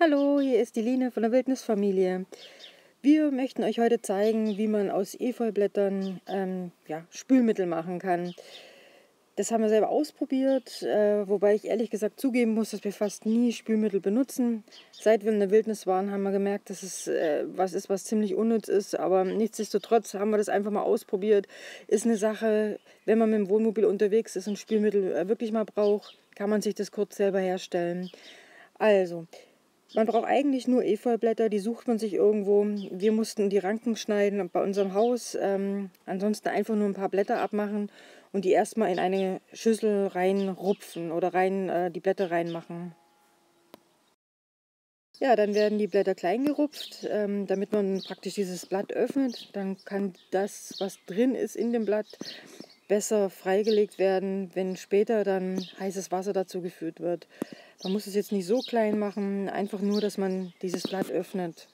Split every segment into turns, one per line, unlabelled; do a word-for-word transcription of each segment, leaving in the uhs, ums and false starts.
Hallo, hier ist die Line von der Wildnisfamilie. Wir möchten euch heute zeigen, wie man aus Efeublättern ähm, ja, Spülmittel machen kann. Das haben wir selber ausprobiert, äh, wobei ich ehrlich gesagt zugeben muss, dass wir fast nie Spülmittel benutzen. Seit wir in der Wildnis waren, haben wir gemerkt, dass es äh, was ist, was ziemlich unnütz ist. Aber nichtsdestotrotz haben wir das einfach mal ausprobiert. Ist eine Sache, wenn man mit dem Wohnmobil unterwegs ist und Spülmittel äh, wirklich mal braucht, kann man sich das kurz selber herstellen. Also, man braucht eigentlich nur Efeublätter, die sucht man sich irgendwo. Wir mussten die Ranken schneiden bei unserem Haus, ähm, ansonsten einfach nur ein paar Blätter abmachen und die erstmal in eine Schüssel reinrupfen oder rein, äh, die Blätter reinmachen. Ja, dann werden die Blätter klein gerupft, ähm, damit man praktisch dieses Blatt öffnet. Dann kann das, was drin ist in dem Blatt, besser freigelegt werden, wenn später dann heißes Wasser dazu geführt wird. Man muss es jetzt nicht so klein machen, einfach nur, dass man dieses Blatt öffnet.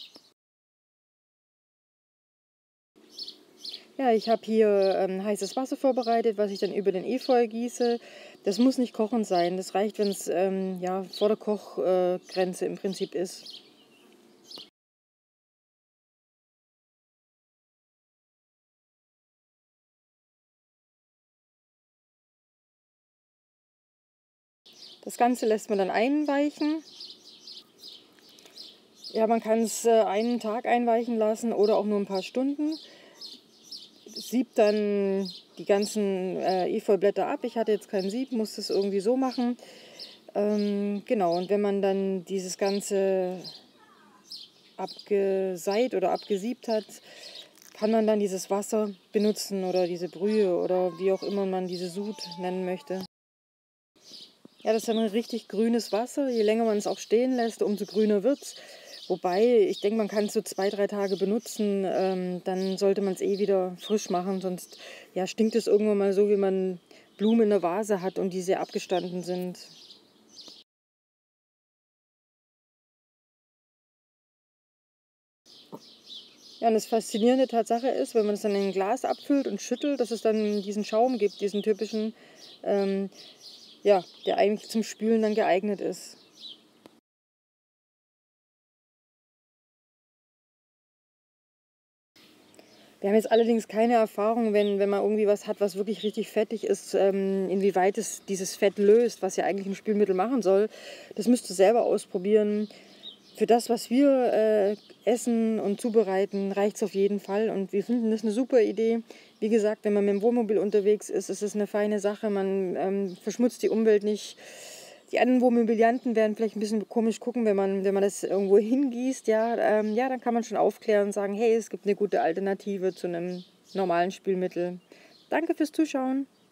Ja, ich habe hier ähm, heißes Wasser vorbereitet, was ich dann über den Efeu gieße. Das muss nicht kochend sein, das reicht, wenn es ähm, ja, vor der Kochgrenze äh, im Prinzip ist. Das Ganze lässt man dann einweichen. Ja, man kann es äh, einen Tag einweichen lassen oder auch nur ein paar Stunden. Siebt dann die ganzen äh, Efeublätter ab. Ich hatte jetzt kein Sieb, muss das irgendwie so machen. Ähm, genau, und wenn man dann dieses Ganze abgeseit oder abgesiebt hat, kann man dann dieses Wasser benutzen oder diese Brühe oder wie auch immer man diese Sud nennen möchte. Ja, das ist dann ein richtig grünes Wasser. Je länger man es auch stehen lässt, umso grüner wird es. Wobei, ich denke, man kann es so zwei, drei Tage benutzen, ähm, dann sollte man es eh wieder frisch machen, sonst ja, stinkt es irgendwann mal so, wie man Blumen in der Vase hat und die sehr abgestanden sind. Ja, und das faszinierende Tatsache ist, wenn man es dann in ein Glas abfüllt und schüttelt, dass es dann diesen Schaum gibt, diesen typischen, ähm, ja, der eigentlich zum Spülen dann geeignet ist. Wir haben jetzt allerdings keine Erfahrung, wenn, wenn man irgendwie was hat, was wirklich richtig fettig ist, ähm, inwieweit es dieses Fett löst, was ja eigentlich ein Spülmittel machen soll. Das müsst ihr selber ausprobieren. Für das, was wir äh, essen und zubereiten, reicht es auf jeden Fall. Und wir finden das eine super Idee. Wie gesagt, wenn man mit dem Wohnmobil unterwegs ist, ist es eine feine Sache. Man ähm, verschmutzt die Umwelt nicht. Die anderen Wohnmobilianten werden vielleicht ein bisschen komisch gucken, wenn man, wenn man das irgendwo hingießt. Ja, ähm, ja, dann kann man schon aufklären und sagen, hey, es gibt eine gute Alternative zu einem normalen Spülmittel. Danke fürs Zuschauen.